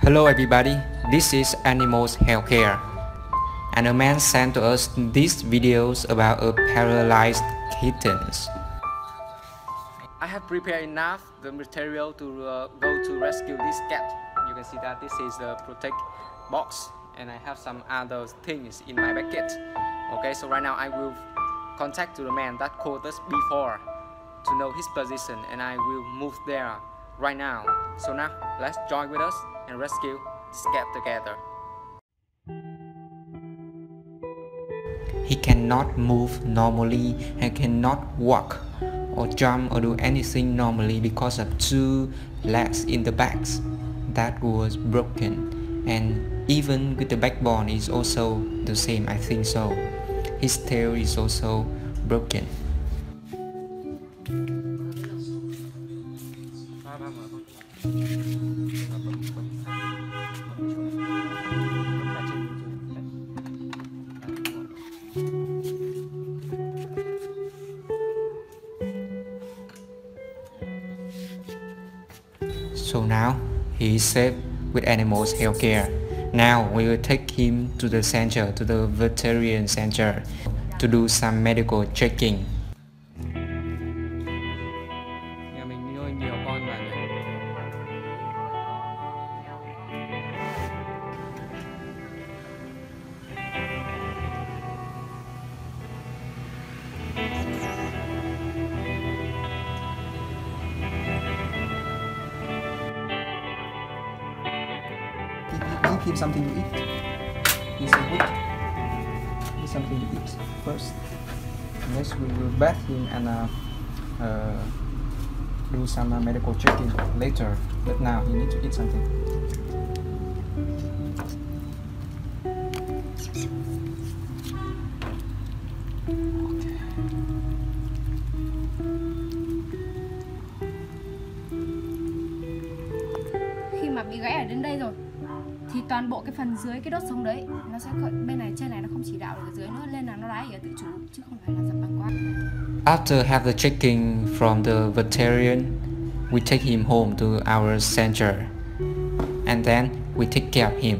Hello everybody, this is Animals Healthcare, and a man sent to us these videos about a paralyzed kittens. I have prepared enough the material to go to rescue this cat. You can see that this is the protect box, and I have some other things in my bucket. Okay, so right now I will contact to the man that called us before to know his position, and I will move there right now. So now let's join with us and rescue this cat together. He cannot move normally and cannot walk or jump or do anything normally because of two legs in the back that was broken, and even with the backbone is also the same, I think so. His tail is also broken. So now he is safe with Animals Healthcare. Now we will take him to the center, to the veterinarian center, to do some medical checking. Nhà mình nuôi nhiều con mà nhỉ? Give him something to eat. He's weak. Give something to eat first. Next we will bath him and do some medical checking later. But now he needs to eat something. Khi mà bị gãy ở đến đây rồi thì toàn bộ cái phần dưới cái đốt sống đấy nó sẽ bên này trên này nó không chỉ đạo được ở dưới nữa, nên là nó lái ở tự chủ chứ không phải là dập bằng quang. After have the checking from the veterinarian, we take him home to our center, and then we take care of him.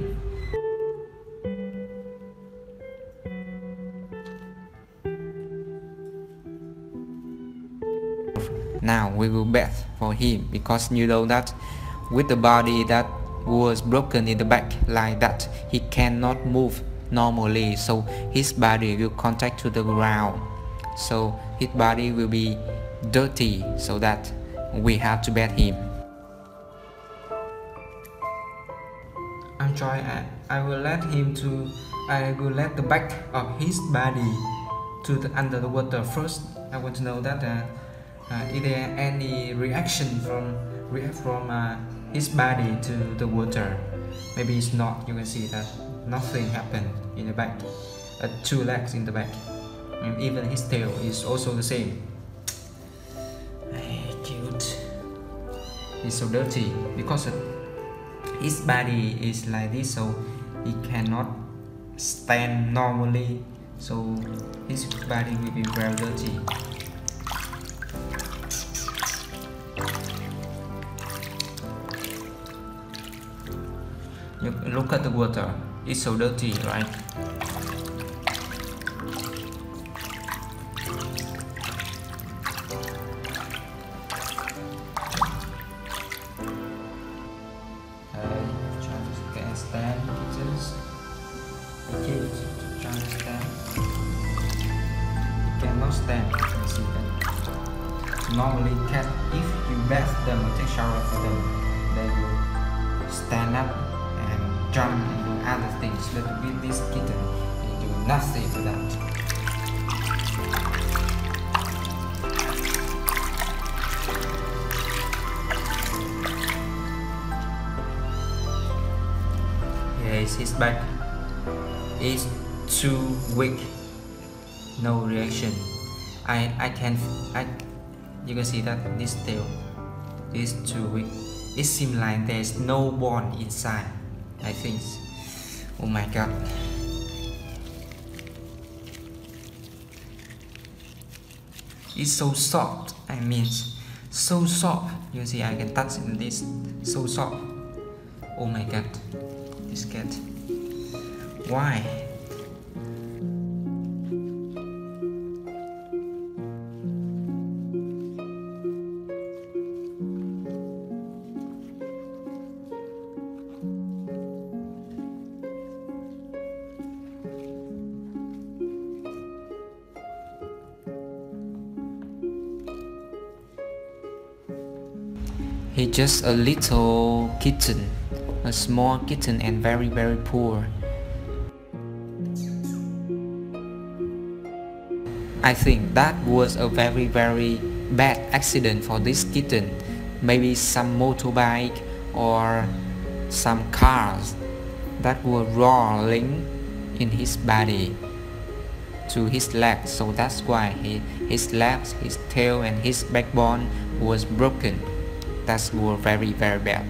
Now we will bath for him, because you know that with the body that was broken in the back like that, he cannot move normally, so his body will contact to the ground, so his body will be dirty, so that we have to bath him. I will let the back of his body to the under the water first. I want to know that is there any reaction from his body to the water. Maybe it's not. You can see that nothing happened in the back. Two legs in the back, and even his tail is also the same. Cute. He's so dirty because his body is like this, so he cannot stand normally, so his body will be very dirty. Look at the water, it's so dirty, right? Try to get stand, kittens. Okay, try to stand. It cannot stand, you see that. Normally cat, if you bath them or take shower for them, they will stand up, jump and do other things, but with this kitten he do nothing for that. Yes, his back is too weak, no reaction. You can see that this tail is too weak. It seems like there's no bone inside, I think. Oh my god. It's so soft. I mean, so soft. You see, I can touch this. So soft. Oh my god, this cat. Why? He's just a little kitten, a small kitten and very poor. I think that was a very bad accident for this kitten. Maybe some motorbike or some cars that were rolling in his body to his legs, so that's why his legs, his tail and his backbone was broken. That was very bad.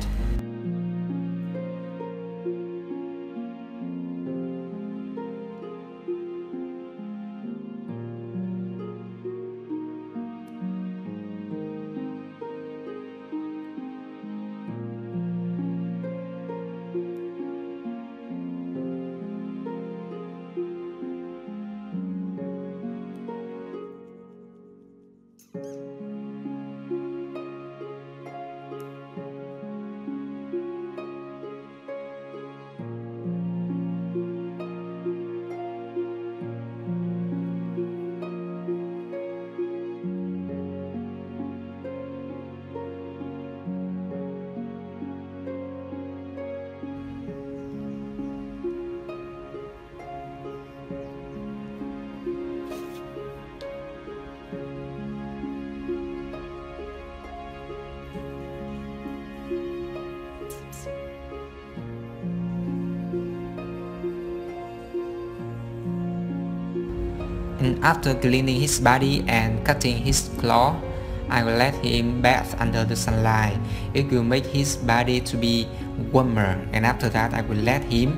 And after cleaning his body and cutting his claw, I will let him bath under the sunlight. It will make his body to be warmer, and after that I will let him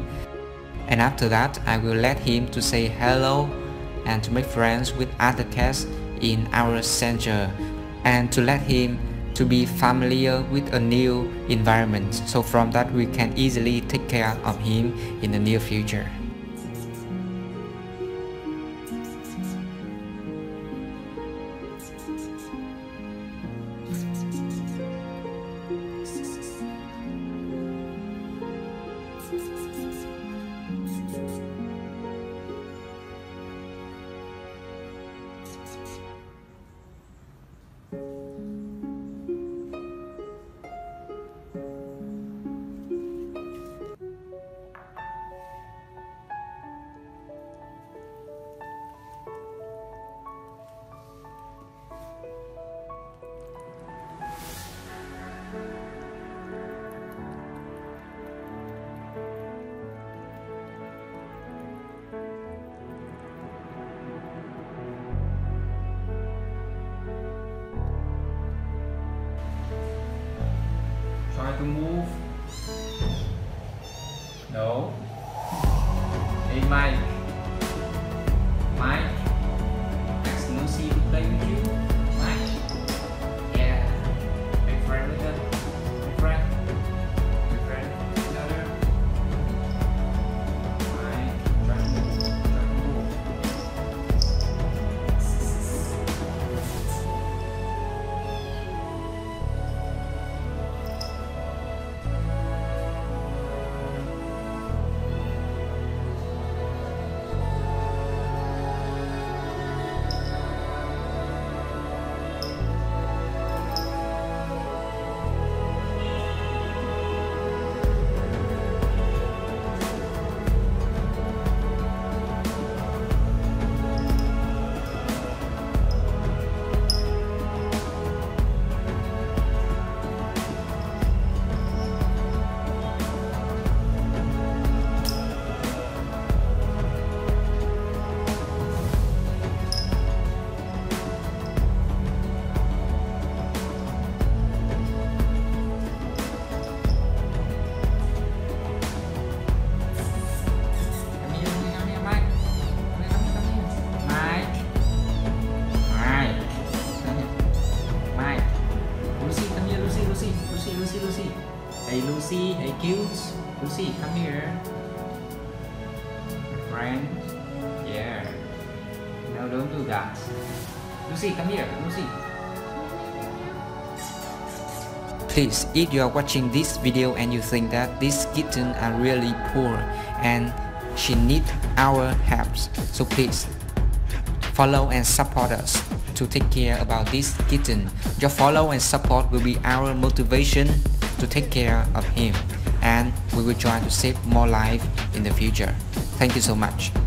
to say hello and to make friends with other cats in our center, and to let him to be familiar with a new environment, so from that we can easily take care of him in the near future. Try to move. No. Hey Mike. Mike. Next Lucy to play with you. Mike. Yeah. Big friend with them. Big friend. Big friend. Another. Mike. Try to move. Try to move. Hey cute, Lucy, come here. Friend, yeah. No, don't do that. Lucy, come here, Lucy. Please, if you are watching this video and you think that this kitten are really poor and she need our help, so please follow and support us to take care about this kitten. Your follow and support will be our motivation to take care of him, and we will try to save more life in the future. Thank you so much.